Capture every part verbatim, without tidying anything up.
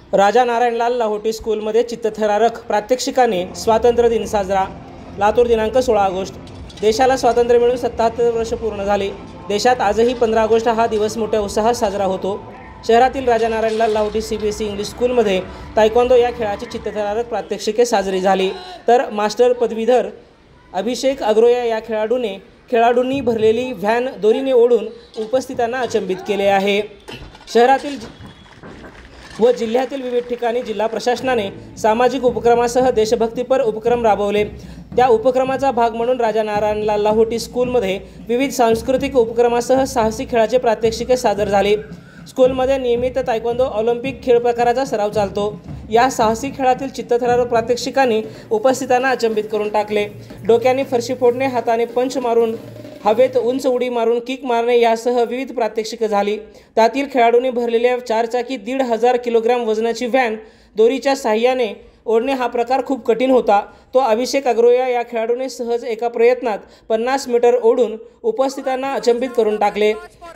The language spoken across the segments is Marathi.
राजा नारायणलाल लाहोटी स्कूलमध्ये चित्तथरारक प्रात्यक्षिकाने स्वातंत्र्य दिन साजरा। लातूर दिनांक सोळा ऑगस्ट। देशाला स्वातंत्र्य मिळून सत्याहत्तर वर्ष पूर्ण झाली। देशात आजही पंधरा ऑगस्ट हा दिवस मोठ्या उत्साहात साजरा होतो। शहरातील राजा नारायणलाल लाहोटी सीबीएसई इंग्लिश स्कूलमध्ये तायक्वांदो या खेळाची चित्तथरारक प्रात्यक्षिके साजरी झाली। तर मास्टर पदवीधर अभिषेक अग्रोया या खेळाडूने खेळाडूंनी भरलेली व्हॅन दोरीने ओढून उपस्थितांना अचंबित केले आहे। शहरातील व जिल्ह्यातील विविध ठिकाणी जिल्हा प्रशासनाने सामाजिक उपक्रमासह देशभक्तीपर उपक्रम राबवले। त्या उपक्रमाचा भाग म्हणून राजा नारायणलाल लाहोटी स्कूलमध्ये विविध सांस्कृतिक उपक्रमासह साहसी खेळाचे प्रात्यक्षिके सादर झाली। स्कूलमध्ये नियमित तायक्वांदो ऑलिम्पिक खेळ प्रकाराचा सराव चालतो। या साहसी खेळातील चित्तथरारक प्रात्यक्षिकांनी उपस्थितांना अचंबित करून टाकले। डोक्याने फरशी फोडणे, हाताने पंच मारून हवेत उंच उडी मारून किक मारणे यासह विविध प्रात्यक्षिके झाली। त्यातील खेळाडूंनी भरलेल्या चारचाकी दीड हजार किलोग्राम वजनाची व्हॅन दोरीच्या साह्याने ओढणे हा प्रकार खूप कठीण होता। तो अभिषेक अग्रोया या खेळाडूने सहज एका प्रयत्नात पन्नास मीटर ओढून उपस्थितांना अचंबित करून टाकले।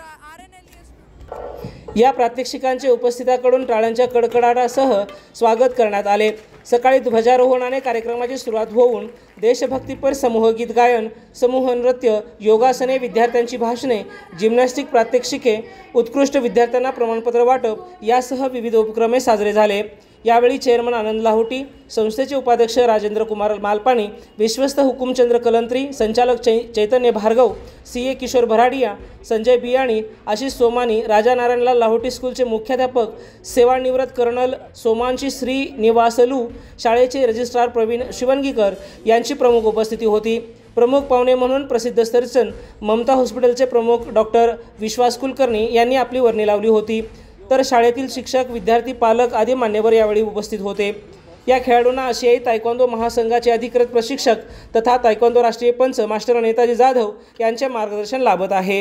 या प्रात्यक्षिकांचे उपस्थितांकडून टाळ्यांच्या कडकडाटासह स्वागत करण्यात आले। सकाळी ध्वजारोहणाने कार्यक्रमाची सुरुवात होऊन देशभक्तीपर समूह गीत गायन, समूह नृत्य, योगासने, विद्यार्थ्यांची भाषणे, जिम्नॅस्टिक प्रात्यक्षिके, उत्कृष्ट विद्यार्थ्यांना प्रमाणपत्र वाटप यासह विविध उपक्रमे साजरे झाले। यावेळी चेअरमन आनंद लाहोटी, संस्थेचे उपाध्यक्ष राजेंद्र कुमार मालपाणी, विश्वस्त हुकुमचंद्र कलंत्री, संचालक चै चैतन्य भार्गव, सी ए किशोर भराडिया, संजय बियाणी, आशिष सोमानी, राजा नारायणलाल लाहोटी स्कूलचे मुख्याध्यापक सेवानिवृत्त कर्नल सोमांशी श्री निवासलू, शाळेचे रजिस्ट्रार प्रवीण शिवणगीकर यांची प्रमुख उपस्थिती होती। प्रमुख पाहुणे म्हणून प्रसिद्ध सर्जन ममता हॉस्पिटलचे प्रमुख डॉक्टर विश्वास कुलकर्णी यांनी आपली वर्णी लावली होती। तर शाळेतील शिक्षक, विद्यार्थी, पालक आदी मान्यवर यावेळी उपस्थित होते। या खेळाडूंना आशियाई तायक्वांदो महासंघाचे अधिकृत प्रशिक्षक तथा तायक्वांदो राष्ट्रीय पंच मास्टर नेताजी जाधव यांचे मार्गदर्शन लाभत आहे।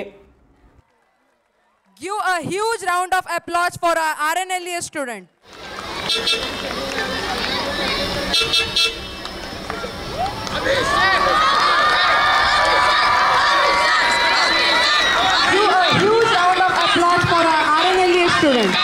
Give a huge round of applause for our R N L E S student. Give a huge round of applause for our R N L E S student.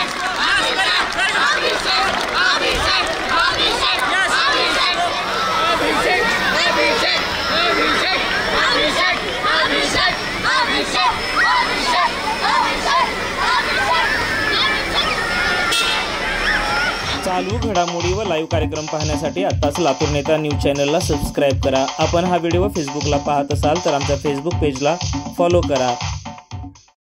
चालू घडामोडी व लाईव्ह कार्यक्रम पाहण्यासाठी आत्ताच लातूर नेता न्यूज चॅनलला सबस्क्राईब करा। आपण हा व्हिडिओ फेसबुकला पाहत असाल तर आमच्या फेसबुक पेजला फॉलो करा।